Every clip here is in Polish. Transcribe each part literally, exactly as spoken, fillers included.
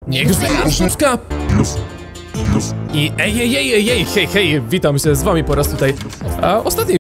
Niech żyje sztuczka! I ej, ej, ej, ej, ej, hej, hej, witam się z wami po raz tutaj. A ostatni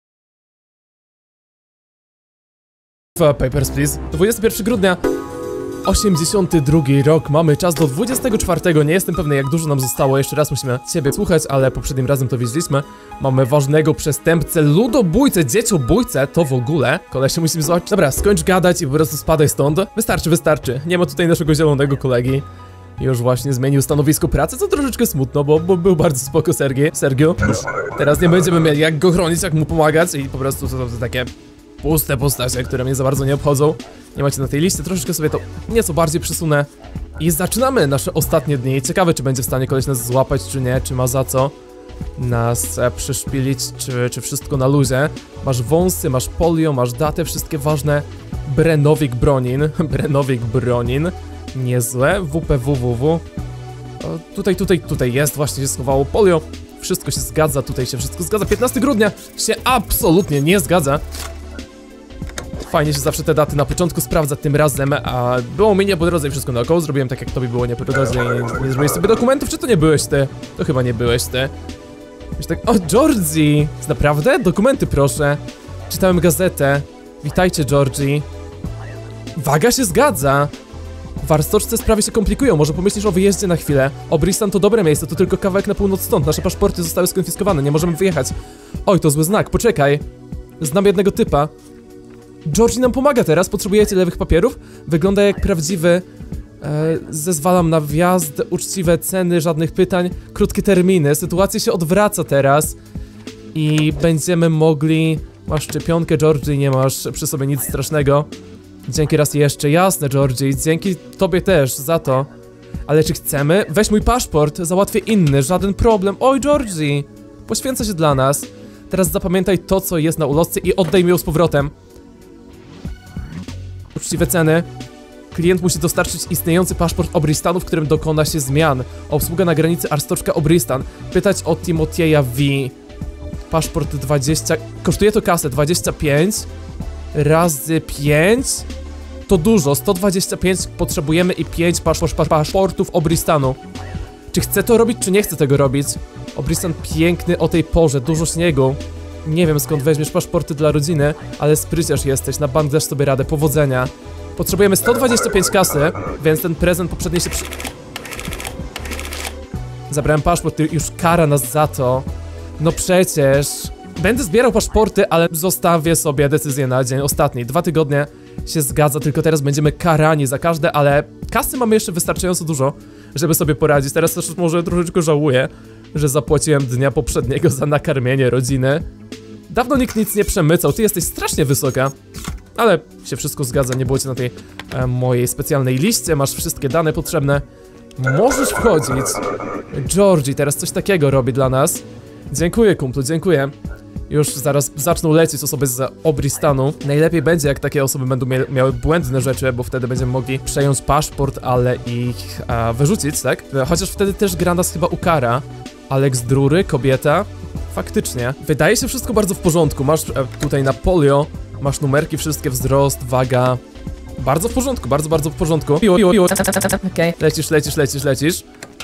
Papers, Please. dwudziestego pierwszego grudnia osiemdziesiąty drugi rok, mamy czas do dwudziestego czwartego. Nie jestem pewny, jak dużo nam zostało, jeszcze raz musimy ciebie słuchać, ale poprzednim razem to wiedzieliśmy. Mamy ważnego przestępcę, ludobójcę, dzieciobójcę, to w ogóle. Kolesie musimy zobaczyć. Dobra, skończ gadać i po prostu spadaj stąd. Wystarczy, wystarczy. Nie ma tutaj naszego zielonego kolegi. Już właśnie zmienił stanowisko pracy, co troszeczkę smutno, bo, bo był bardzo spoko Sergiej. Sergio. Teraz nie będziemy mieli jak go chronić, jak mu pomagać i po prostu to, to, to takie puste postacie, które mnie za bardzo nie obchodzą. Nie macie na tej liście, troszeczkę sobie to nieco bardziej przesunę. I zaczynamy nasze ostatnie dni. Ciekawe, czy będzie w stanie koleś nas złapać, czy nie, czy ma za co nas e, przyszpilić, czy, czy wszystko na luzie. Masz wąsy, masz polio, masz datę, wszystkie ważne. Brenowik Bronin, Brenowik Bronin. Niezłe, W P W W W. O, tutaj, tutaj, tutaj jest, właśnie się schowało polio. Wszystko się zgadza, tutaj się wszystko zgadza. piętnastego grudnia się absolutnie nie zgadza. Fajnie się zawsze te daty na początku sprawdza, tym razem a było mi nie po drodze i wszystko naokoło. Zrobiłem tak, jak tobie było nie po drodze i nie zrobiłeś sobie dokumentów, czy to nie byłeś ty? To chyba nie byłeś ty. Już tak, o, Georgie! Naprawdę? Dokumenty proszę. Czytałem gazetę. Witajcie, Georgie. Waga się zgadza. W Arstoczce sprawy się komplikują, może pomyślisz o wyjeździe na chwilę. Obristan to dobre miejsce, to tylko kawałek na północ stąd. Nasze paszporty zostały skonfiskowane, nie możemy wyjechać. Oj, to zły znak, poczekaj. Znam jednego typa. Georgie nam pomaga teraz, potrzebujecie lewych papierów? Wygląda jak prawdziwy. E, zezwalam na wjazd, uczciwe ceny, żadnych pytań, krótkie terminy. Sytuacja się odwraca teraz. I będziemy mogli... Masz szczepionkę, Georgie, nie masz przy sobie nic strasznego. Dzięki raz jeszcze, jasne, Georgie, dzięki tobie też za to. Ale czy chcemy? Weź mój paszport, załatwię inny, żaden problem. Oj, Georgie, poświęca się dla nas. Teraz zapamiętaj to, co jest na ulotce i oddaj mi ją z powrotem. Uczciwe ceny. Klient musi dostarczyć istniejący paszport Obristanu, w którym dokona się zmian. Obsługa na granicy Arstoczka Obristan. Pytać o Timotieja V. Paszport dwadzieścia... Kosztuje to kasę, dwadzieścia pięć razy pięć to dużo, sto dwadzieścia pięć potrzebujemy i pięć paszport, paszportów Obristanu. Czy chcę to robić, czy nie chcę tego robić? Obristan piękny o tej porze, dużo śniegu. Nie wiem, skąd weźmiesz paszporty dla rodziny, ale spryciarz jesteś, na bank dasz sobie radę, powodzenia. Potrzebujemy sto dwadzieścia pięć kasy, więc ten prezent poprzedni się przy... Zabrałem paszport, już kara nas za to. No przecież... Będę zbierał paszporty, ale zostawię sobie decyzję na dzień ostatni. Dwa tygodnie się zgadza, tylko teraz będziemy karani za każde, ale kasy mamy jeszcze wystarczająco dużo, żeby sobie poradzić. Teraz też może troszeczkę żałuję, że zapłaciłem dnia poprzedniego za nakarmienie rodziny. Dawno nikt nic nie przemycał, ty jesteś strasznie wysoka. Ale się wszystko zgadza, nie było cię na tej e, mojej specjalnej liście, masz wszystkie dane potrzebne. Możesz wchodzić. Georgie teraz coś takiego robi dla nas. Dziękuję, kumplu, dziękuję. Już zaraz zaczną lecieć osoby z Obristanu. Najlepiej będzie, jak takie osoby będą mia miały błędne rzeczy, bo wtedy będziemy mogli przejąć paszport, ale ich a, wyrzucić, tak? Chociaż wtedy też gra nas chyba ukara. Alex Drury, kobieta. Faktycznie. Wydaje się wszystko bardzo w porządku. Masz e, tutaj na polio, masz numerki, wszystkie, wzrost, waga. Bardzo w porządku, bardzo, bardzo w porządku. Okay. Lecisz, lecisz, lecisz, lecisz.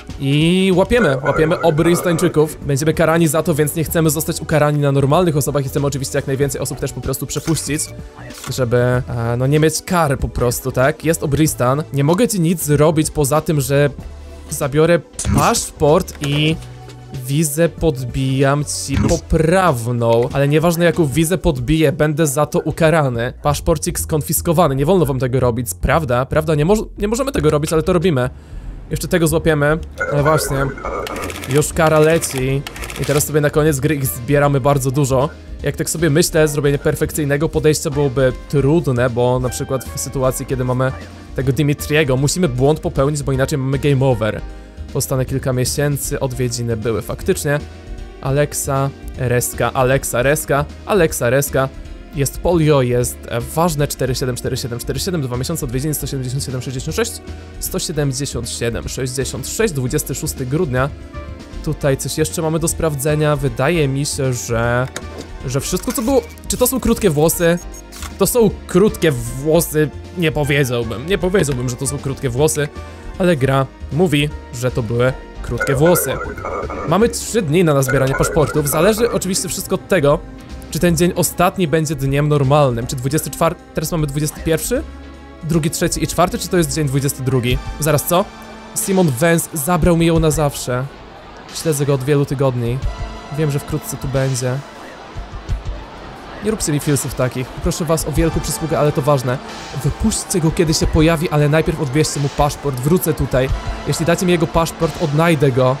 I łapiemy, łapiemy Obristańczyków. Będziemy karani za to, więc nie chcemy zostać ukarani na normalnych osobach i chcemy oczywiście jak najwięcej osób też po prostu przepuścić, żeby, e, no nie mieć kar po prostu, tak? Jest Obristan. Nie mogę ci nic zrobić poza tym, że zabiorę paszport i wizę podbijam ci poprawną. Ale nieważne jaką wizę podbiję, będę za to ukarany. Paszporcik skonfiskowany, nie wolno wam tego robić, prawda? Prawda, nie, mo nie możemy tego robić, ale to robimy. Jeszcze tego złapiemy, ale właśnie, już kara leci i teraz sobie na koniec gry ich zbieramy bardzo dużo. Jak tak sobie myślę, zrobienie perfekcyjnego podejścia byłoby trudne, bo na przykład w sytuacji, kiedy mamy tego Dimitriego, musimy błąd popełnić, bo inaczej mamy game over. Postanę kilka miesięcy, odwiedziny były faktycznie. Alexa, Reska, Alexa, Reska, Alexa, Reska. Jest polio, jest e, ważne cztery siedem cztery siedem cztery siedem, dwa miesiące odwiedzin, sto siedemdziesiąt siedem sześćdziesiąt sześć, sto siedemdziesiąt siedem sześćdziesiąt sześć, dwudziestego szóstego grudnia. Tutaj coś jeszcze mamy do sprawdzenia, wydaje mi się, że... że wszystko co było... Czy to są krótkie włosy? To są krótkie włosy, nie powiedziałbym, nie powiedziałbym, że to są krótkie włosy. ale gra mówi, że to były krótkie włosy. Mamy trzy dni na nazbieranie paszportów, zależy oczywiście wszystko od tego, czy ten dzień ostatni będzie dniem normalnym, czy dwudziesty czwarty, teraz mamy dwudziesty pierwszy, drugi, trzeci i czwarty, czy to jest dzień dwudziesty drugi? Zaraz co? Simon Vance zabrał mi ją na zawsze. Śledzę go od wielu tygodni. Wiem, że wkrótce tu będzie. Nie róbcie mi filsów takich. Proszę was o wielką przysługę, ale to ważne. Wypuśćcie go, kiedy się pojawi, ale najpierw odbierzcie mu paszport. Wrócę tutaj. Jeśli dacie mi jego paszport, odnajdę go.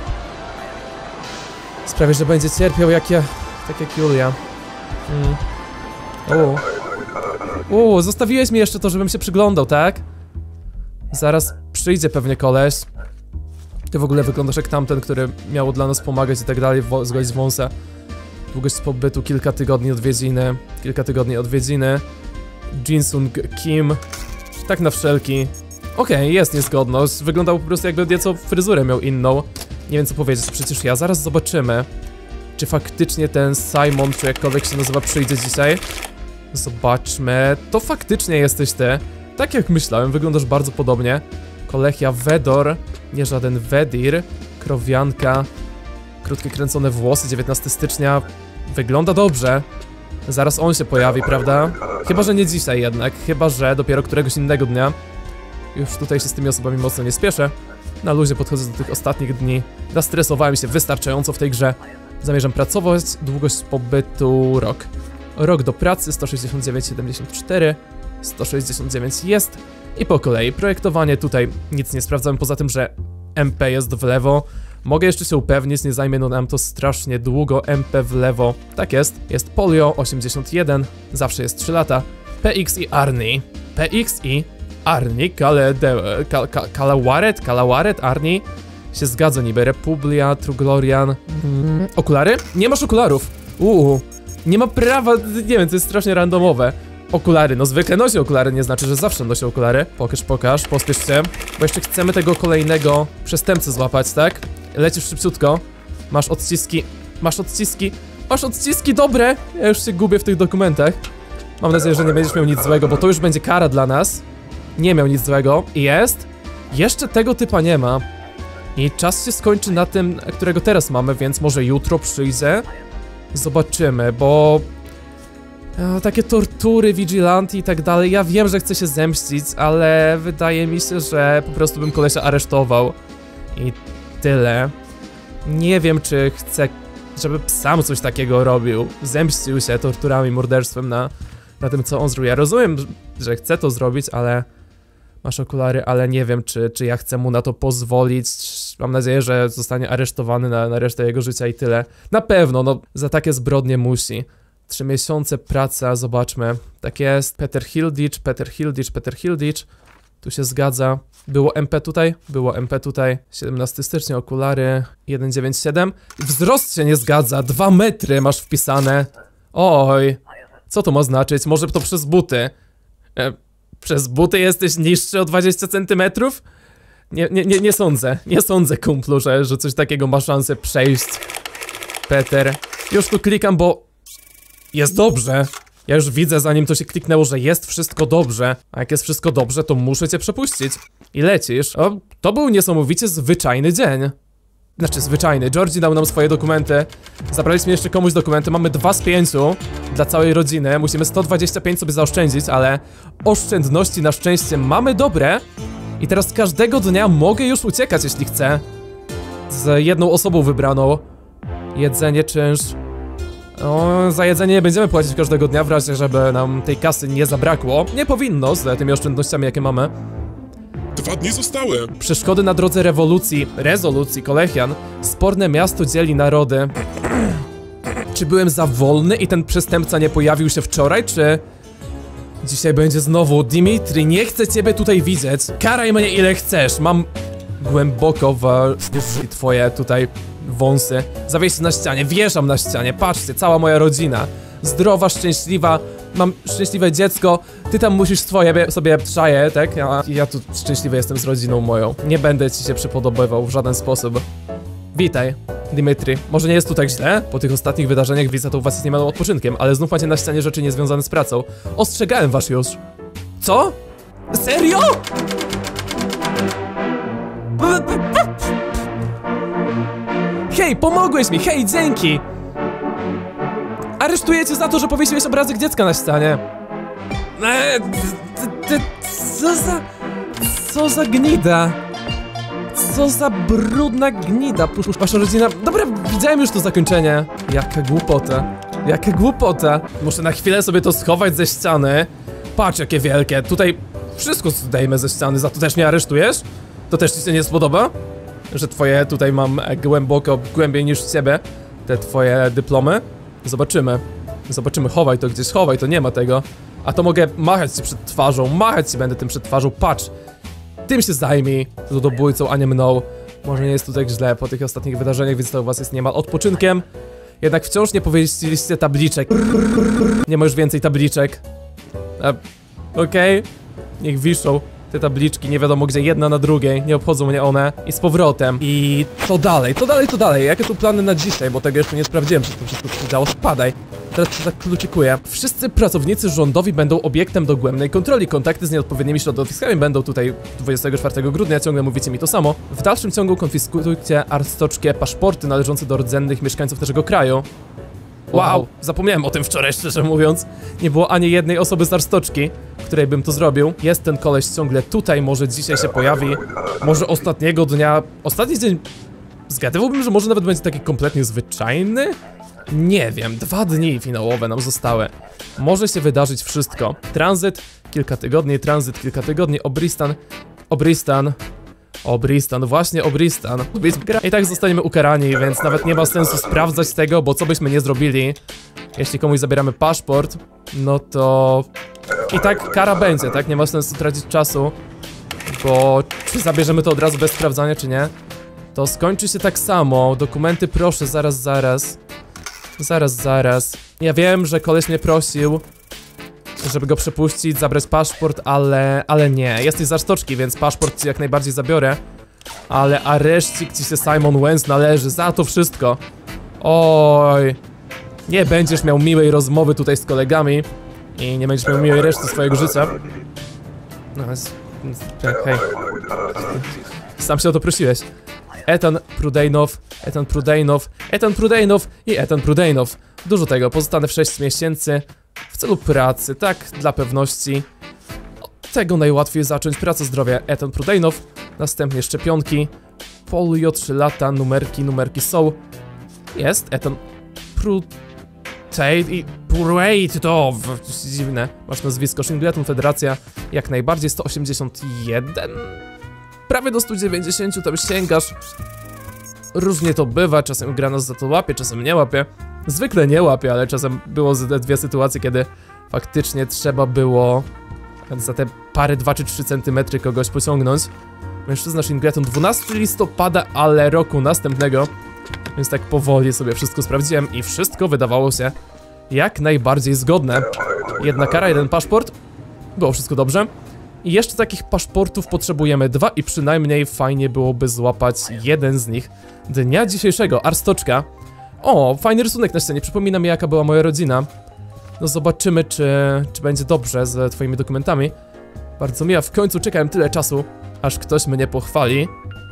Sprawię, że będzie cierpiał jak ja... tak jak Julia. Mm. O. O, zostawiłeś mi jeszcze to, żebym się przyglądał, tak? Zaraz przyjdzie pewnie koleś. Ty w ogóle wyglądasz jak tamten, który miał dla nas pomagać i tak dalej, zgodzić wąsa. Długość pobytu, kilka tygodni odwiedziny. Kilka tygodni odwiedziny. Jinsung Kim. Tak na wszelki. Okej, okay, jest niezgodność. Wyglądał po prostu jakby nieco fryzurę miał inną. Nie wiem co powiedzieć, przecież ja. Zaraz zobaczymy, czy faktycznie ten Simon, czy jakkolwiek się nazywa, przyjdzie dzisiaj. Zobaczmy. To faktycznie jesteś ty. Tak jak myślałem, wyglądasz bardzo podobnie. Kolechia Wedor, nie żaden Wedir. Krowianka. Krótkie kręcone włosy, dziewiętnastego stycznia. Wygląda dobrze. Zaraz on się pojawi, prawda? Chyba, że nie dzisiaj jednak. Chyba, że dopiero któregoś innego dnia. Już tutaj się z tymi osobami mocno nie spieszę. Na luzie podchodzę do tych ostatnich dni. Nastresowałem się wystarczająco w tej grze. Zamierzam pracować. Długość pobytu rok. Rok do pracy sto sześćdziesiąt dziewięć siedemdziesiąt cztery. sto sześćdziesiąt dziewięć jest. I po kolei projektowanie tutaj nic nie sprawdzałem, poza tym, że M P jest w lewo. Mogę jeszcze się upewnić, nie zajmie nam to strasznie długo. M P w lewo. Tak jest. Jest Polio osiemdziesiąt jeden. Zawsze jest trzy lata. P X i Arni. P X i Arni. Kale... Kal, kal, Kalawaret? Kalawaret? Arni? Się zgadza niby. Republia, Truglorian. Mm. Okulary? Nie masz okularów. Uuu. Nie ma prawa... Nie wiem, to jest strasznie randomowe. Okulary, no zwykle nosi okulary, nie znaczy, że zawsze nosi okulary. Pokaż, pokaż, pospiesz się. Bo jeszcze chcemy tego kolejnego przestępcę złapać, tak? Lecisz szybciutko. Masz odciski, masz odciski, masz odciski dobre! Ja już się gubię w tych dokumentach. Mam nadzieję, że nie będziesz miał nic złego, bo to już będzie kara dla nas. Nie miał nic złego. I jest? Jeszcze tego typa nie ma. I czas się skończy na tym, którego teraz mamy, więc może jutro przyjdzie. Zobaczymy, bo... O, takie tortury, vigilanti i tak dalej. Ja wiem, że chcę się zemścić, ale wydaje mi się, że po prostu bym kolesia aresztował. I tyle. Nie wiem, czy chcę, żeby sam coś takiego robił. Zemścił się torturami, morderstwem na, na tym, co on zrobił. Ja rozumiem, że chce to zrobić, ale... Masz okulary, ale nie wiem, czy, czy ja chcę mu na to pozwolić. Mam nadzieję, że zostanie aresztowany na, na resztę jego życia i tyle. Na pewno, no, za takie zbrodnie musi. Trzy miesiące praca, zobaczmy. Tak jest. Peter Hilditch, Peter Hilditch, Peter Hilditch. Tu się zgadza. Było M P tutaj? Było M P tutaj. siedemnastego stycznia, okulary. jeden dziewięć siedem. Wzrost się nie zgadza. Dwa metry masz wpisane. Oj. Co to ma znaczyć? Może to przez buty. E, przez buty jesteś niższy o dwadzieścia centymetrów? Nie, nie, nie, nie sądzę. Nie sądzę, kumplu, że, że coś takiego ma szansę przejść. Peter. Już tu klikam, bo... Jest dobrze. Ja już widzę, zanim to się kliknęło, że jest wszystko dobrze. A jak jest wszystko dobrze, to muszę cię przepuścić. I lecisz. O, to był niesamowicie zwyczajny dzień. Znaczy zwyczajny. Georgie dał nam swoje dokumenty. Zabraliśmy jeszcze komuś dokumenty. Mamy dwa z pięciu dla całej rodziny. Musimy sto dwadzieścia pięć sobie zaoszczędzić, ale oszczędności na szczęście mamy dobre. I teraz każdego dnia mogę już uciekać, jeśli chcę. Z jedną osobą wybraną. Jedzenie, czynsz. O, za jedzenie nie będziemy płacić każdego dnia, w razie żeby nam tej kasy nie zabrakło. Nie powinno, z tymi oszczędnościami, jakie mamy. Dwa dni zostały. Przeszkody na drodze rewolucji, rezolucji, Kolechian. Sporne miasto dzieli narody. Czy byłem za wolny i ten przestępca nie pojawił się wczoraj, czy... Dzisiaj będzie znowu. Dimitri, nie chcę ciebie tutaj widzieć. Karaj mnie ile chcesz. Mam głęboko w... twoje tutaj... wąsy. Zawieźć na ścianie, wieszam na ścianie, patrzcie, cała moja rodzina. Zdrowa, szczęśliwa, mam szczęśliwe dziecko. Ty tam musisz swoje sobie trzaje, tak? Ja, ja tu szczęśliwy jestem z rodziną moją. Nie będę ci się przypodobywał w żaden sposób. Witaj, Dimitri. Może nie jest tu tak źle? Po tych ostatnich wydarzeniach wizyta u was jest niemalą odpoczynkiem, ale znów macie na ścianie rzeczy niezwiązane z pracą. Ostrzegałem was już. Co? Serio? Hej, pomogłeś mi, hej, dzięki! Aresztuję cię za to, że powiesiłeś obrazek dziecka na ścianie. Eee, ty, ty, co za... Co za gnida? Co za brudna gnida? Pusz, wasza rodzina... Dobra, widziałem już to zakończenie. Jaka głupota. Jaka głupota. Muszę na chwilę sobie to schować ze ściany. Patrz, jakie wielkie. Tutaj wszystko zdejmę ze ściany. Za to też mnie aresztujesz? To też ci się nie spodoba? Że twoje tutaj mam głęboko, głębiej niż ciebie. Te twoje dyplomy. Zobaczymy. Zobaczymy. Chowaj to gdzieś, chowaj to, nie ma tego. A to mogę machać ci przed twarzą. Machać ci będę tym przed twarzą. Patrz. Tym się zajmij, ludobójcą, a nie mną. Może nie jest tu tak źle po tych ostatnich wydarzeniach, więc to u was jest niemal odpoczynkiem. Jednak wciąż nie powiedzieliście tabliczek. Nie ma już więcej tabliczek. Okej. Okay. Niech wiszą te tabliczki, nie wiadomo gdzie, jedna na drugiej. Nie obchodzą mnie one. I z powrotem. I to dalej, to dalej, to dalej. Jakie tu plany na dzisiaj, bo tego jeszcze nie sprawdziłem, czy to wszystko się działo. Spadaj. Teraz to tak kluczykuję. Wszyscy pracownicy rządowi będą obiektem dogłębnej kontroli. Kontakty z nieodpowiednimi środowiskami będą tutaj dwudziestego czwartego grudnia. Ciągle mówicie mi to samo. W dalszym ciągu konfiskujcie arstoczkie paszporty należące do rdzennych mieszkańców naszego kraju. Wow, zapomniałem o tym wczoraj, szczerze mówiąc. Nie było ani jednej osoby z Arstoczki, której bym to zrobił. Jest ten koleś ciągle tutaj, może dzisiaj się pojawi. Może ostatniego dnia... Ostatni dzień... Zgadywałbym, że może nawet będzie taki kompletnie zwyczajny? Nie wiem, dwa dni finałowe nam zostały. Może się wydarzyć wszystko. Tranzyt, kilka tygodni, tranzyt, kilka tygodni, Obristan... Obristan... Obristan, właśnie Obristan. I tak zostaniemy ukarani, więc nawet nie ma sensu sprawdzać tego, bo co byśmy nie zrobili, jeśli komuś zabieramy paszport, no to... I tak kara będzie, tak? Nie ma sensu tracić czasu, bo czy zabierzemy to od razu bez sprawdzania, czy nie? To skończy się tak samo. Dokumenty proszę, zaraz, zaraz. Zaraz, zaraz. Ja wiem, że koleś mnie prosił, żeby go przepuścić, zabrać paszport, ale... ale nie. Jesteś z Arstoczki, więc paszport ci jak najbardziej zabiorę. Ale areszcik ci się, Simon Wentz, należy za to wszystko. Oj. Nie będziesz miał miłej rozmowy tutaj z kolegami i nie będziesz miał miłej reszty swojego życia. No, jest... hej. Sam się o to prosiłeś. Ethan Prudejnow, Ethan Prudejnow, Ethan Prudejnow i Ethan Prudejnow. Dużo tego, pozostanę w sześć miesięcy w celu pracy, tak, dla pewności. Od tego najłatwiej zacząć. Praca, zdrowie, Ethan Prudejnow. Następnie szczepionki. Polio, trzy lata, numerki, numerki są. Jest, Ethan Prudejnow i Prudejnow. Dziwne, masz nazwisko. Shingleton, Federacja, jak najbardziej, sto osiemdziesiąt jeden. Prawie do stu dziewięćdziesięciu tam sięgasz. Różnie to bywa, czasem gra nas za to łapie, czasem nie łapie. Zwykle nie łapie, ale czasem było te dwie sytuacje, kiedy faktycznie trzeba było za te parę, dwa czy trzy centymetry kogoś pociągnąć. Mężczyzna Shingleton, dwunastego listopada, ale roku następnego. Więc tak powoli sobie wszystko sprawdziłem i wszystko wydawało się jak najbardziej zgodne. Jedna kara, jeden paszport. Było wszystko dobrze. I jeszcze takich paszportów potrzebujemy dwa i przynajmniej fajnie byłoby złapać jeden z nich dnia dzisiejszego. Arstoczka. O, fajny rysunek na ścianie, przypomina mi jaka była moja rodzina. No zobaczymy, czy, czy będzie dobrze z twoimi dokumentami. Bardzo miła, w końcu czekałem tyle czasu, aż ktoś mnie pochwali.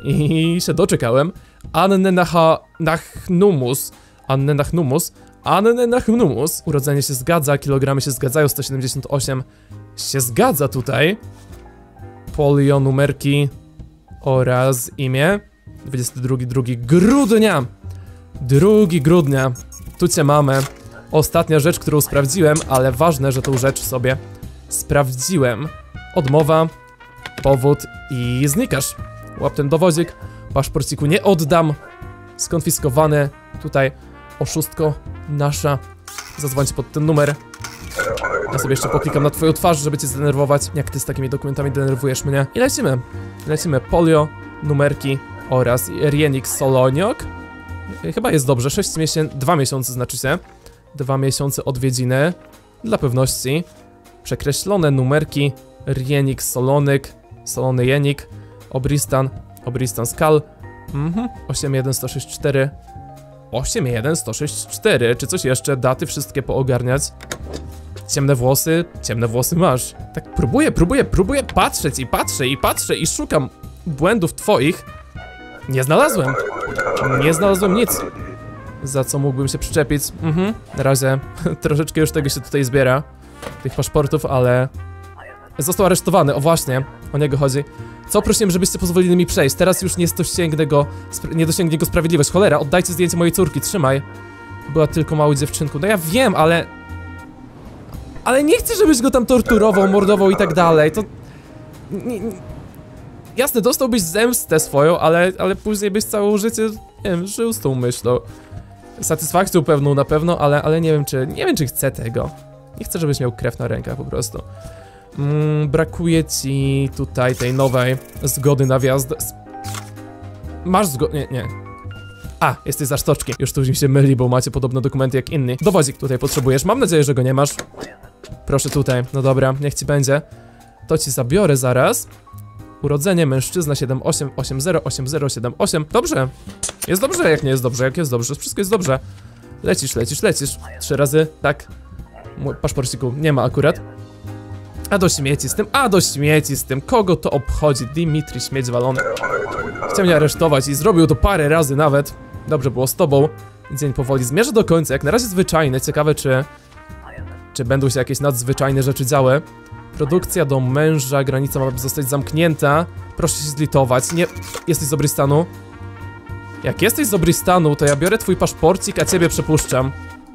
I się doczekałem. Anne Naha... Nachnumus. Anne Nachnumus. Anne Nachnumus. Urodzenie się zgadza, kilogramy się zgadzają, sto siedemdziesiąt osiem się zgadza tutaj. Polio, numerki oraz imię. dwudziestego drugiego grudnia. drugiego grudnia. Tu cię mamy. Ostatnia rzecz, którą sprawdziłem, ale ważne, że tą rzecz sobie sprawdziłem. Odmowa, powód i znikasz. Łap ten dowodzik. Paszporciku nie oddam. Skonfiskowany. Tutaj oszustko nasza. Zadzwońcie pod ten numer. Ja sobie jeszcze poklikam na twoją twarz, żeby cię zdenerwować. Jak ty z takimi dokumentami denerwujesz mnie. I lecimy. Lecimy. Polio, numerki oraz Rienix Soloniok. Chyba jest dobrze. sześć miesięcy, dwa miesiące znaczy się. Dwa miesiące odwiedziny. Dla pewności. Przekreślone numerki. Rienix Solonik. Solony Jenik. Obristan. Obristan Skal. Mhm. osiem jeden sto sześćdziesiąt cztery. osiem jeden sto sześćdziesiąt cztery. Czy coś jeszcze? Daty wszystkie poogarniać. Ciemne włosy. Ciemne włosy masz. Tak próbuję, próbuję, próbuję patrzeć i patrzę i patrzę i szukam błędów twoich. Nie znalazłem. Nie znalazłem nic, za co mógłbym się przyczepić. Mhm. Na razie troszeczkę już tego się tutaj zbiera. Tych paszportów, ale... Został aresztowany, o właśnie. O niego chodzi. Co prosiłem, żebyście pozwolili mi przejść. Teraz już nie dosięgnę go... Nie dosięgnie go sprawiedliwość. Cholera, oddajcie zdjęcie mojej córki, trzymaj. Była tylko małą dziewczynką. No ja wiem, ale... Ale nie chcę, żebyś go tam torturował, mordował i tak dalej. To... Nie, nie... Jasne, dostałbyś zemstę swoją, ale, ale później byś całe życie, nie wiem, żył z tą myślą. Satysfakcją pewną na pewno, ale, ale nie wiem czy, nie wiem czy chcę tego. Nie chcę, żebyś miał krew na rękach po prostu. Mm, brakuje ci tutaj tej nowej zgody na wjazd. Masz zgodę, nie, nie. A, jesteś za sztoczki. Już tu mi się myli, bo macie podobne dokumenty jak inni. Dowodzik tutaj potrzebujesz, mam nadzieję, że go nie masz. Proszę tutaj, no dobra, niech ci będzie. To ci zabiorę zaraz. Urodzenie mężczyzna siedem osiem osiem zero osiem zero siedem osiem. Dobrze. Jest dobrze, jak nie jest dobrze, jak jest dobrze. Wszystko jest dobrze. Lecisz, lecisz, lecisz. Trzy razy, tak. Mój paszporciku nie ma akurat. A do śmieci z tym, a do śmieci z tym. Kogo to obchodzi? Dimitri śmieć walony. Chciał mnie aresztować i zrobił to parę razy nawet. Dobrze było z tobą. Dzień powoli zmierza do końca. Jak na razie zwyczajny. Ciekawe czy... Czy będą się jakieś nadzwyczajne rzeczy działy. Produkcja do męża, granica ma zostać zamknięta. Proszę się zlitować, nie... Jesteś z Obristanu? Jak jesteś z Obristanu, to ja biorę twój paszporcik, a ciebie przepuszczam.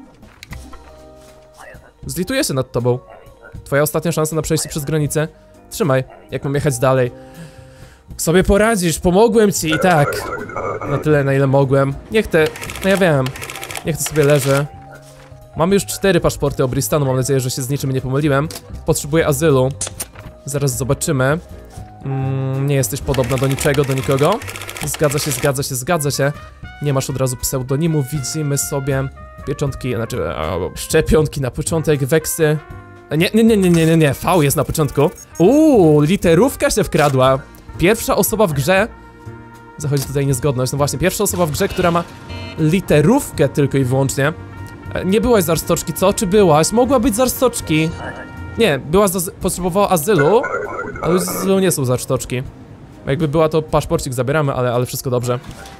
Zlituję się nad tobą. Twoja ostatnia szansa na przejście przez granicę. Trzymaj, jak mam jechać dalej. Sobie poradzisz, pomogłem ci i tak. Na tyle, na ile mogłem. Niech te... No ja wiem. Niech to sobie leży. Mamy już cztery paszporty Obristanu, mam nadzieję, że się z niczym nie pomyliłem. Potrzebuję azylu. Zaraz zobaczymy. Mm, nie jesteś podobna do niczego, do nikogo. Zgadza się, zgadza się, zgadza się. Nie masz od razu pseudonimu, widzimy sobie pieczątki, znaczy e, szczepionki na początek, weksy. Nie, nie, nie, nie, nie, nie, nie, V jest na początku. Uuu, literówka się wkradła. Pierwsza osoba w grze. Zachodzi tutaj niezgodność, no właśnie, pierwsza osoba w grze, która ma literówkę tylko i wyłącznie. Nie byłaś z Arstoczki, co? Czy byłaś? Mogła być z Arstoczki. Nie, była z, potrzebowała azylu, ale z azylu nie są z Arstoczki. Jakby była, to paszporcik zabieramy, ale, ale wszystko dobrze.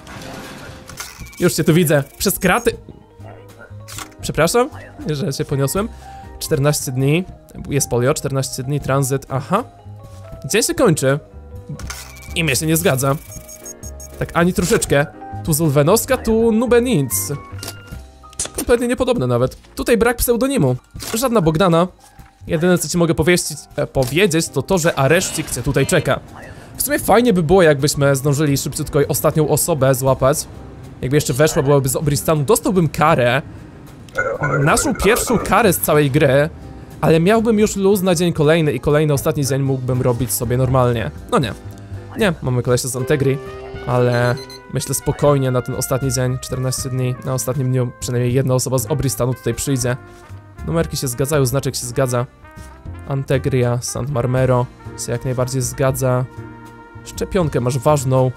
Już cię tu widzę. Przez kraty. Przepraszam, że się poniosłem. czternaście dni. Jest polio, czternaście dni, tranzyt. Aha. Dzień się kończy. I mnie się nie zgadza. Tak ani troszeczkę. Tu Zulwenowska, tu Nubenic. Kompletnie niepodobne nawet. Tutaj brak pseudonimu. Żadna Bogdana. Jedyne co ci mogę powieścić, e, powiedzieć to to, że areszcik cię tutaj czeka. W sumie fajnie by było jakbyśmy zdążyli szybciutko ostatnią osobę złapać. Jakby jeszcze weszła, byłaby z Obristanu, dostałbym karę. Naszą pierwszą karę z całej gry. Ale miałbym już luz na dzień kolejny i kolejny ostatni dzień mógłbym robić sobie normalnie. No nie. Nie, mamy kolesia z Antegri. Ale myślę spokojnie na ten ostatni dzień, czternaście dni. Na ostatnim dniu przynajmniej jedna osoba z Obristanu tutaj przyjdzie. Numerki się zgadzają, znaczek się zgadza. Antegria, Sant Marmero się jak najbardziej zgadza. Szczepionkę masz ważną.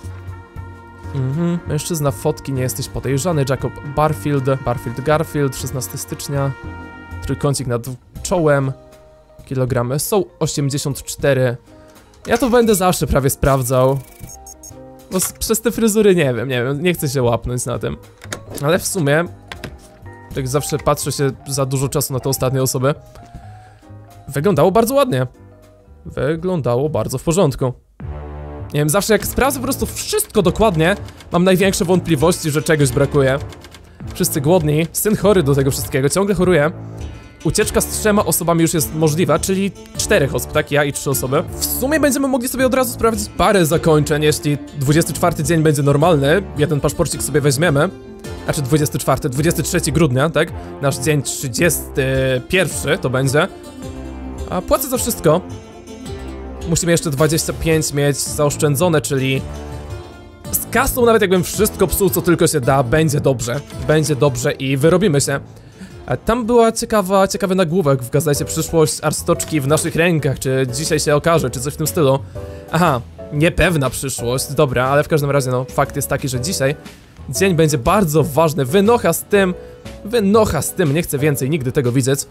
Mhm. Mężczyzna, fotki, nie jesteś podejrzany. Jacob Barfield, Barfield Garfield, szesnastego stycznia. Trójkącik nad czołem. Kilogramy są osiemdziesiąt cztery. Ja to będę zawsze prawie sprawdzał. Bo przez te fryzury nie wiem, nie wiem, nie chcę się łapnąć na tym. Ale w sumie, tak zawsze patrzę się za dużo czasu na tę ostatnią osobę. Wyglądało bardzo ładnie. Wyglądało bardzo w porządku. Nie wiem, zawsze jak sprawdzę po prostu wszystko dokładnie, mam największe wątpliwości, że czegoś brakuje. Wszyscy głodni, syn chory do tego wszystkiego, ciągle choruje. Ucieczka z trzema osobami już jest możliwa, czyli czterech osób, tak? Ja i trzy osoby. W sumie będziemy mogli sobie od razu sprawdzić parę zakończeń, jeśli dwudziesty czwarty dzień będzie normalny. Jeden paszporcik sobie weźmiemy. Znaczy dwudziestego czwartego, dwudziestego trzeciego grudnia, tak? Nasz dzień trzydziesty pierwszy to będzie. A płacę za wszystko. Musimy jeszcze dwadzieścia pięć mieć zaoszczędzone, czyli... Z kasą nawet jakbym wszystko psuł, co tylko się da, będzie dobrze. Będzie dobrze i wyrobimy się. Tam była ciekawa, ciekawy nagłówek w gazecie Przyszłość Arstoczki w naszych rękach, czy dzisiaj się okaże, czy coś w tym stylu. Aha, niepewna przyszłość, dobra, ale w każdym razie no, fakt jest taki, że dzisiaj dzień będzie bardzo ważny, wynocha z tym, wynocha z tym, nie chcę więcej nigdy tego widzieć.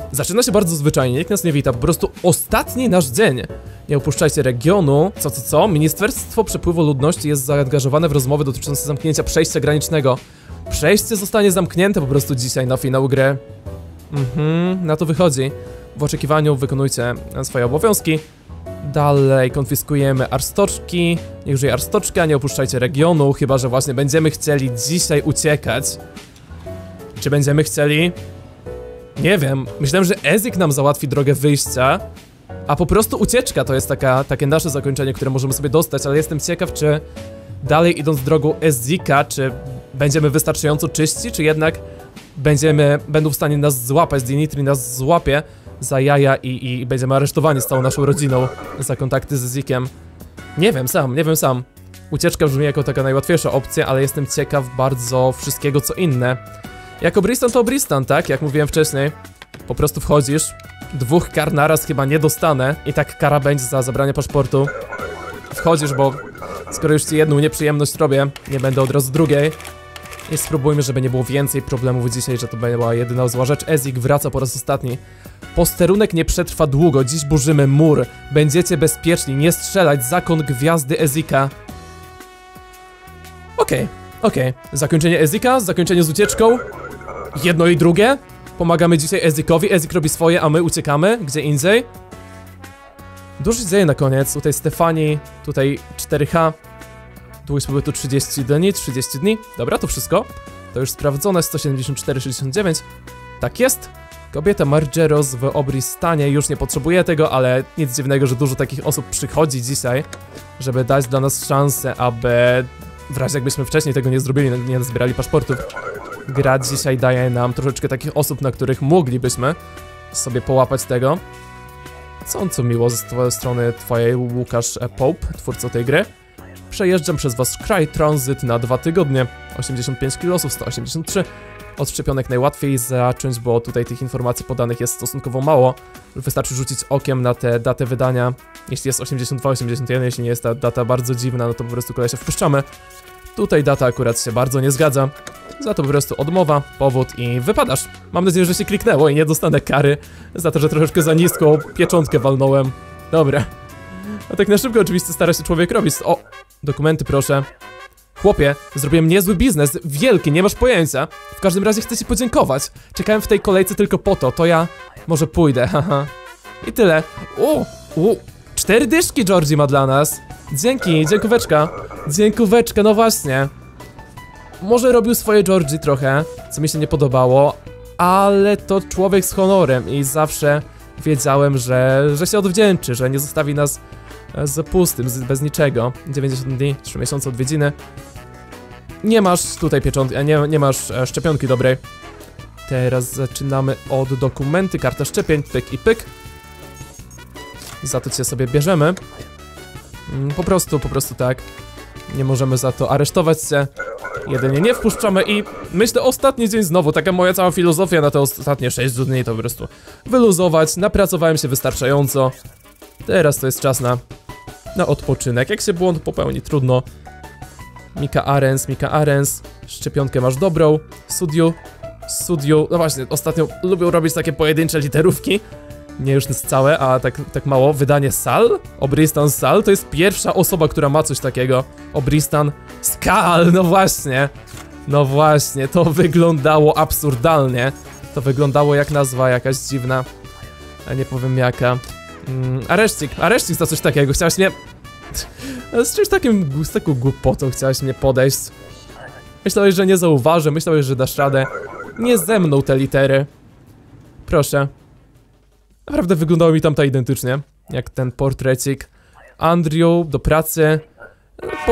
Zaczyna się bardzo zwyczajnie, nikt nas nie wita, po prostu ostatni nasz dzień. Nie opuszczajcie regionu. Co, co, co? Ministerstwo Przepływu Ludności jest zaangażowane w rozmowy dotyczące zamknięcia przejścia granicznego. Przejście zostanie zamknięte po prostu dzisiaj na finał gry. Mhm, na to wychodzi. W oczekiwaniu wykonujcie swoje obowiązki. Dalej konfiskujemy arstoczki. Niech żyje arstoczka, nie opuszczajcie regionu, chyba że właśnie będziemy chcieli dzisiaj uciekać. Czy będziemy chcieli? Nie wiem, myślałem, że Ezik nam załatwi drogę wyjścia, a po prostu ucieczka to jest taka, takie nasze zakończenie, które możemy sobie dostać, ale jestem ciekaw, czy dalej idąc drogą Ezika, czy będziemy wystarczająco czyści, czy jednak będziemy, będą w stanie nas złapać, Dimitri nas złapie za jaja i, i będziemy aresztowani z całą naszą rodziną za kontakty z Ezikiem. Nie wiem sam, nie wiem sam. Ucieczka brzmi jako taka najłatwiejsza opcja, ale jestem ciekaw bardzo wszystkiego co inne. Jako Bristan to Bristan, tak? Jak mówiłem wcześniej. Po prostu wchodzisz. Dwóch kar naraz chyba nie dostanę. I tak kara będzie za zabranie paszportu. Wchodzisz, bo skoro już ci jedną nieprzyjemność robię, nie będę od razu drugiej. I spróbujmy, żeby nie było więcej problemów dzisiaj, że to była jedyna zła rzecz. Ezik wraca po raz ostatni. Posterunek nie przetrwa długo, dziś burzymy mur. Będziecie bezpieczni, nie strzelać, zakon gwiazdy Ezika. Okej, okay, okej. Okay. Zakończenie Ezika, zakończenie z ucieczką. Jedno i drugie. Pomagamy dzisiaj Ezikowi, Ezik robi swoje, a my uciekamy gdzie indziej. Dużo się dzieje na koniec, tutaj Stefani, tutaj cztery H. Długość pobytu trzydzieści dni, trzydzieści dni. Dobra, to wszystko. To już sprawdzone, sto siedemdziesiąt cztery sześćdziesiąt dziewięć. Tak jest. Kobieta Margeros w Obristanie już nie potrzebuje tego, ale nic dziwnego, że dużo takich osób przychodzi dzisiaj, żeby dać dla nas szansę, aby w razie jakbyśmy wcześniej tego nie zrobili, nie zbierali paszportów. Gra dzisiaj daje nam troszeczkę takich osób, na których moglibyśmy sobie połapać tego. Co co miło z twojej strony twojej, Łukasz Pope, twórco tej gry. Przejeżdżam przez was kraj, tranzyt na dwa tygodnie. osiemdziesiąt pięć kilosów, sto osiemdziesiąt trzy. Od szczepionek najłatwiej zacząć, bo tutaj tych informacji podanych jest stosunkowo mało. Wystarczy rzucić okiem na tę datę wydania. Jeśli jest osiemdziesiąt dwa, osiemdziesiąt jeden, jeśli nie jest ta data bardzo dziwna, no to po prostu kolej się wpuszczamy. Tutaj data akurat się bardzo nie zgadza. Za to po prostu odmowa, powód i wypadasz. Mam nadzieję, że się kliknęło i nie dostanę kary za to, że troszeczkę za niską pieczątkę walnąłem. Dobra. A tak na szybko oczywiście stara się człowiek robić. O, dokumenty proszę. Chłopie, zrobiłem niezły biznes, wielki, nie masz pojęcia. W każdym razie chcę ci podziękować. Czekałem w tej kolejce tylko po to, to ja może pójdę, haha. I tyle. O, o, cztery dyszki Georgie ma dla nas. Dzięki, dziękóweczka. Dziękóweczka, no właśnie. Może robił swoje Georgie trochę, co mi się nie podobało, ale to człowiek z honorem i zawsze wiedziałem, że, że się odwdzięczy, że nie zostawi nas z pustym, bez niczego. dziewięćdziesiąt dni, trzy miesiące odwiedziny. Nie masz tutaj pieczątki, nie, nie masz e, szczepionki dobrej. Teraz zaczynamy od dokumenty, karta szczepień, pyk i pyk. Za to cię sobie bierzemy. Mm, po prostu, po prostu tak. Nie możemy za to aresztować cię. Jedynie nie wpuszczamy i myślę ostatni dzień znowu, taka moja cała filozofia na te ostatnie sześć dni to po prostu wyluzować, napracowałem się wystarczająco. Teraz to jest czas na, na odpoczynek. Jak się błąd popełni, trudno. Mika Arens, Mika Arens. Szczepionkę masz dobrą. Studiu, studiu. No właśnie, ostatnio lubią robić takie pojedyncze literówki. Nie już jest całe, a tak, tak mało. Wydanie Sal? Obristan Sal? To jest pierwsza osoba, która ma coś takiego. Obristan Skal, no właśnie. No właśnie, to wyglądało absurdalnie. To wyglądało jak nazwa jakaś dziwna. A nie powiem jaka. Mm, areszcik, areszcik za coś takiego. Chciałaś mnie... Z czymś takim, z taką głupotą chciałaś mnie podejść. Myślałeś, że nie zauważę, myślałeś, że dasz radę. Nie ze mną te litery. Proszę. Naprawdę wyglądało mi tamta identycznie. Jak ten portrecik. Andrew, do pracy. Po...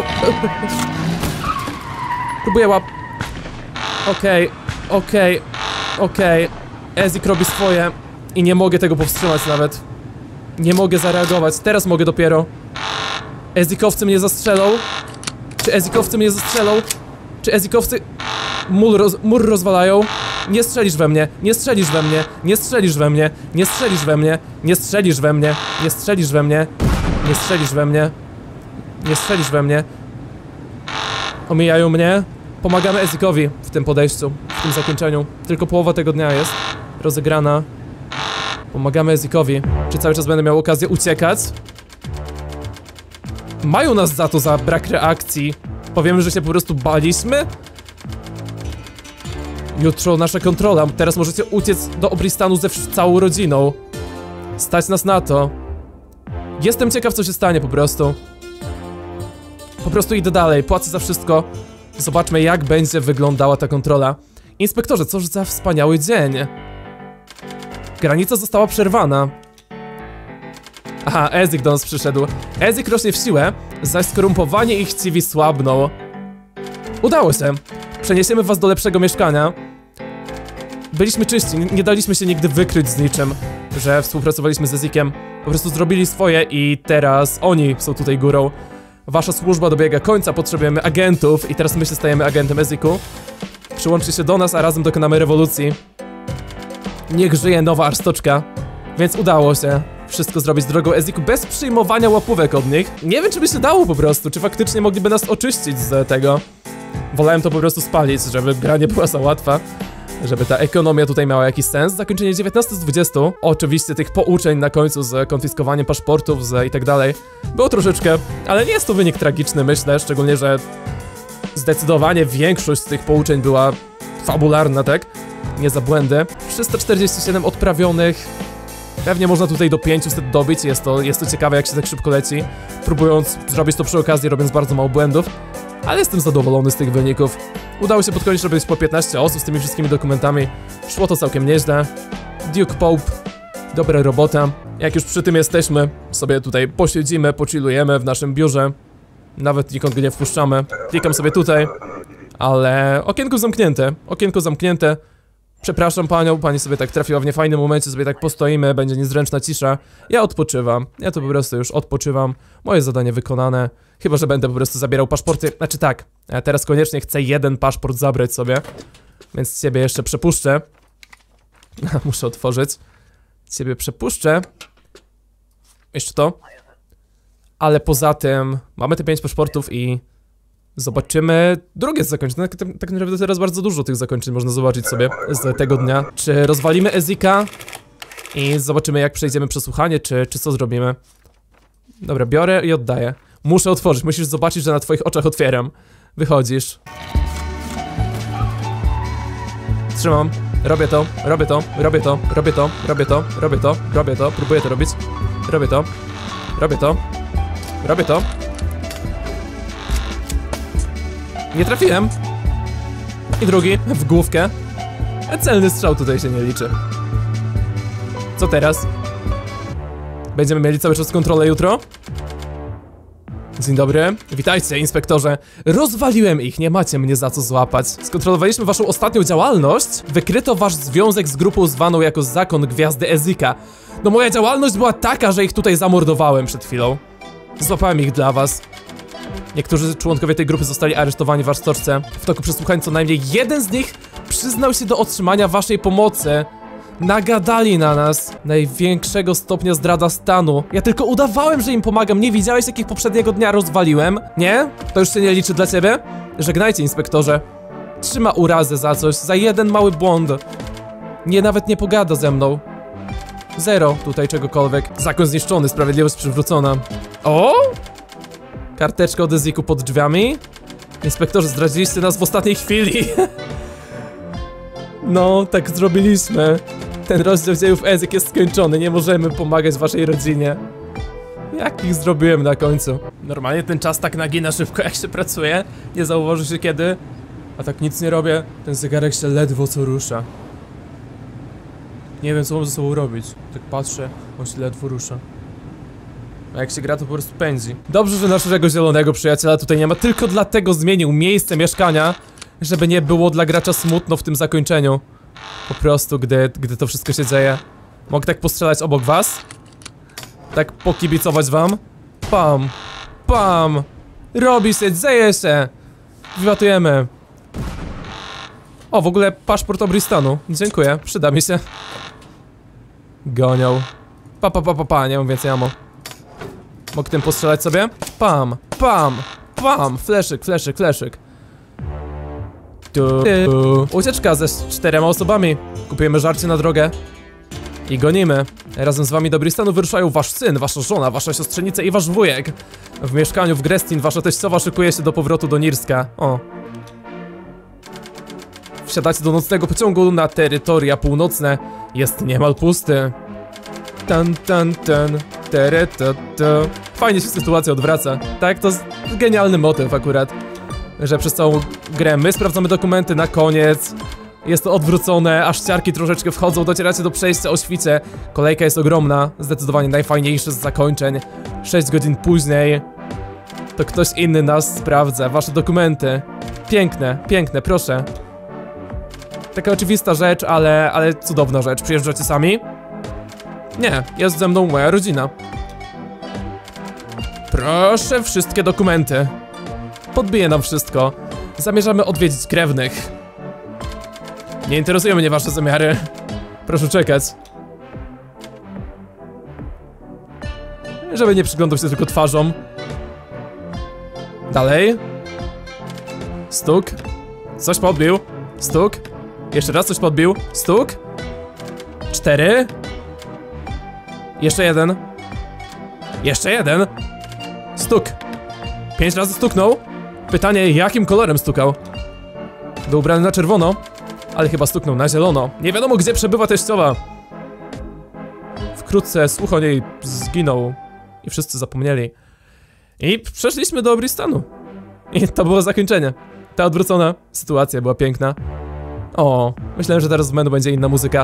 Próbuję łap... Okej, okay, okej, okay, okej. Okay. Ezik robi swoje. I nie mogę tego powstrzymać nawet. Nie mogę zareagować. Teraz mogę dopiero. Ezikowcy mnie zastrzelą. Czy ezikowcy mnie zastrzelą? Czy ezikowcy... Mur, roz... Mur rozwalają? Nie strzelisz we mnie, nie strzelisz we mnie, nie strzelisz we mnie, nie strzelisz we mnie, nie strzelisz we mnie, nie strzelisz we mnie, nie strzelisz we mnie, nie strzelisz we mnie. Omijają mnie. Pomagamy Ezikowi w tym podejściu, w tym zakończeniu. Tylko połowa tego dnia jest rozegrana. Pomagamy Ezikowi. Czy cały czas będę miał okazję uciekać? Mają nas za to, za brak reakcji. Powiemy, że się po prostu baliśmy? Jutro nasza kontrola. Teraz możecie uciec do Obristanu ze całą rodziną. Stać nas na to. Jestem ciekaw, co się stanie po prostu. Po prostu idę dalej, płacę za wszystko. Zobaczmy, jak będzie wyglądała ta kontrola. Inspektorze, cóż za wspaniały dzień. Granica została przerwana. Aha, Ezik do nas przyszedł. Ezik rośnie w siłę, zaś skorumpowanie i chciwi słabną. Udało się. Przeniesiemy was do lepszego mieszkania. Byliśmy czyści, nie daliśmy się nigdy wykryć z niczym, że współpracowaliśmy z Ezikiem. Po prostu zrobili swoje i teraz oni są tutaj górą. Wasza służba dobiega końca, potrzebujemy agentów i teraz my się stajemy agentem Eziku. Przyłączcie się do nas, a razem dokonamy rewolucji. Niech żyje nowa arstoczka. Więc udało się wszystko zrobić drogą Eziku bez przyjmowania łapówek od nich. Nie wiem, czy by się dało po prostu, czy faktycznie mogliby nas oczyścić z tego. Wolałem to po prostu spalić, żeby gra nie była za łatwa. Żeby ta ekonomia tutaj miała jakiś sens. Zakończenie dziewiętnaście z dwudziestu. Oczywiście tych pouczeń na końcu z konfiskowaniem paszportów z i tak dalej było troszeczkę, ale nie jest to wynik tragiczny, myślę, szczególnie, że zdecydowanie większość z tych pouczeń była fabularna, tak? Nie za błędy. trzysta czterdzieści siedem odprawionych. Pewnie można tutaj do pięciuset dobić, jest to, jest to ciekawe, jak się tak szybko leci. Próbując zrobić to przy okazji, robiąc bardzo mało błędów. Ale jestem zadowolony z tych wyników. Udało się pod koniec robić po piętnaście osób z tymi wszystkimi dokumentami. Szło to całkiem nieźle. Duke Pope, dobra robota. Jak już przy tym jesteśmy, sobie tutaj posiedzimy, pochillujemy w naszym biurze. Nawet nikogo nie wpuszczamy. Klikam sobie tutaj, ale okienko zamknięte, okienko zamknięte. Przepraszam panią, pani sobie tak trafiła w niefajnym momencie, sobie tak postoimy, będzie niezręczna cisza. Ja odpoczywam, ja to po prostu już odpoczywam. Moje zadanie wykonane. Chyba że będę po prostu zabierał paszporty, znaczy tak, ja teraz koniecznie chcę jeden paszport zabrać sobie. Więc ciebie jeszcze przepuszczę. Muszę otworzyć. Ciebie przepuszczę. Jeszcze to. Ale poza tym mamy te pięć paszportów i zobaczymy drugie zakończenie. Tak, tak naprawdę teraz bardzo dużo tych zakończeń można zobaczyć sobie z tego dnia. Czy rozwalimy Ezika i zobaczymy, jak przejdziemy przesłuchanie, czy, czy co zrobimy. Dobra, biorę i oddaję. Muszę otworzyć, musisz zobaczyć, że na twoich oczach otwieram. Wychodzisz. Trzymam. Robię to, robię to, robię to, robię to, robię to, robię to, robię to, próbuję to robić. Robię to, robię to, robię to. Nie trafiłem. I drugi, w główkę. Celny strzał tutaj się nie liczy. Co teraz? Będziemy mieli cały czas kontrolę jutro? Dzień dobry, witajcie inspektorze. Rozwaliłem ich, nie macie mnie za co złapać. Skontrolowaliśmy waszą ostatnią działalność. Wykryto wasz związek z grupą zwaną jako Zakon Gwiazdy Ezika. No moja działalność była taka, że ich tutaj zamordowałem przed chwilą. Złapałem ich dla was. Niektórzy członkowie tej grupy zostali aresztowani w arstoczce. W toku przesłuchań co najmniej jeden z nich przyznał się do otrzymania waszej pomocy. Nagadali na nas. Największego stopnia zdrada stanu. Ja tylko udawałem, że im pomagam. Nie widziałeś, jakich poprzedniego dnia rozwaliłem? Nie? To już się nie liczy dla ciebie? Żegnajcie, inspektorze. Trzyma urazę za coś, za jeden mały błąd. Nie, nawet nie pogada ze mną. Zero tutaj czegokolwiek. Zakon zniszczony, sprawiedliwość przywrócona. O! Karteczka od Eziku pod drzwiami. Inspektorze, zdradziliście nas w ostatniej chwili. No, tak zrobiliśmy. Ten rozdział dziejów Ezik jest skończony, nie możemy pomagać waszej rodzinie. Jak ich zrobiłem na końcu? Normalnie ten czas tak nagina szybko, jak się pracuje. Nie zauważy się kiedy. A tak nic nie robię, ten zegarek się ledwo co rusza. Nie wiem, co mam ze sobą robić. Tak patrzę, on się ledwo rusza. A jak się gra, to po prostu pędzi. Dobrze, że naszego zielonego przyjaciela tutaj nie ma. Tylko dlatego zmienił miejsce mieszkania, żeby nie było dla gracza smutno w tym zakończeniu. Po prostu, gdy, gdy to wszystko się dzieje. Mogę tak postrzelać obok was? Tak pokibicować wam? Pam! Pam! Robi się, dzieje się! Wylatujemy. O, w ogóle paszport Obristanu. Dziękuję, przyda mi się. Gonią. Pa, pa, pa, pa, pa, nie mam więcej ammo. Mogę tym postrzelać sobie? Pam! Pam! Pam! Fleszyk, fleszyk, fleszyk. Tu, tu. Ucieczka ze czterema osobami. Kupujemy żarcie na drogę. I gonimy. Razem z wami do Bristolu wyruszają wasz syn, wasza żona, wasza siostrzenica i wasz wujek. W mieszkaniu w Grestin wasza teściowa szykuje się do powrotu do Nirska. O. Wsiadacie do nocnego pociągu na terytoria północne. Jest niemal pusty. Tan, tan, tan. Tere, to, to. Fajnie się sytuacja odwraca. Tak, to jest genialny motyw akurat. Że przez całą grę my sprawdzamy dokumenty na koniec. Jest to odwrócone, aż ciarki troszeczkę wchodzą, docieracie do przejścia o świcie. Kolejka jest ogromna, zdecydowanie najfajniejsze z zakończeń. sześć godzin później to ktoś inny nas sprawdza, wasze dokumenty. Piękne, piękne, proszę. Taka oczywista rzecz, ale, ale cudowna rzecz. Przyjeżdżacie sami? Nie, jest ze mną moja rodzina. Proszę, wszystkie dokumenty. Podbije nam wszystko. Zamierzamy odwiedzić krewnych. Nie interesują mnie wasze zamiary. Proszę czekać. Żeby nie przyglądał się tylko twarzą. Dalej. Stuk. Coś podbił. Stuk. Jeszcze raz coś podbił. Stuk. Cztery. Jeszcze jeden. Jeszcze jeden. Stuk. Pięć razy stuknął. Pytanie, jakim kolorem stukał? Był ubrany na czerwono, ale chyba stuknął na zielono. Nie wiadomo, gdzie przebywa teściowa. Wkrótce słuch o niej zginął i wszyscy zapomnieli. I przeszliśmy do Bristolu. I to było zakończenie. Ta odwrócona sytuacja była piękna. O, myślałem, że teraz w menu będzie inna muzyka.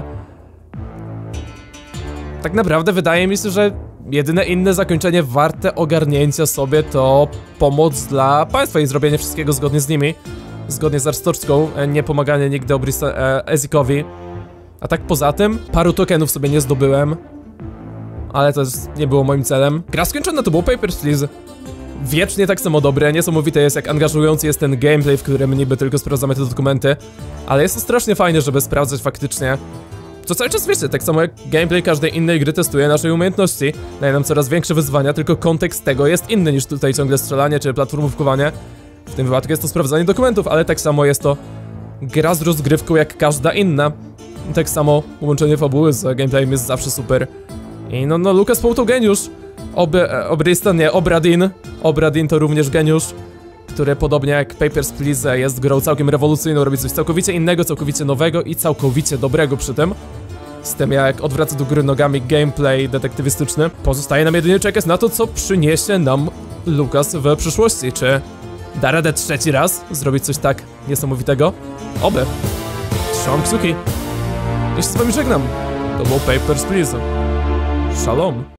Tak naprawdę wydaje mi się, że jedyne inne zakończenie warte ogarnięcia sobie to pomoc dla państwa i zrobienie wszystkiego zgodnie z nimi. Zgodnie z Arstoczką, nie pomaganie nigdy e, Ezikowi. A tak poza tym, paru tokenów sobie nie zdobyłem. Ale to jest, nie było moim celem. Gra skończona, to było Papers, Please. Wiecznie tak samo dobre, niesamowite jest, jak angażujący jest ten gameplay, w którym niby tylko sprawdzamy te dokumenty. Ale jest to strasznie fajne, żeby sprawdzać faktycznie. To cały czas wiecie, tak samo jak gameplay każdej innej gry testuje naszej umiejętności. Daje nam coraz większe wyzwania, tylko kontekst tego jest inny niż tutaj ciągle strzelanie czy platformówkowanie. W tym wypadku jest to sprawdzanie dokumentów, ale tak samo jest to gra z rozgrywką jak każda inna. Tak samo łączenie fabuły z gameplayem jest zawsze super. I no, no Lucas Poe to geniusz. Ob, Obristan, nie, Obradin. Obradin to również geniusz, który podobnie jak Papers, Please jest grą całkiem rewolucyjną, robi coś całkowicie innego, całkowicie nowego i całkowicie dobrego przy tym. Z tym jak odwraca do góry nogami gameplay detektywistyczny. Pozostaje nam jedynie czekać na to, co przyniesie nam Lucas w przyszłości. Czy da radę trzeci raz zrobić coś tak niesamowitego? Oby. Trzymam kciuki. Ja się z wami żegnam. To był Papers, Please. Shalom.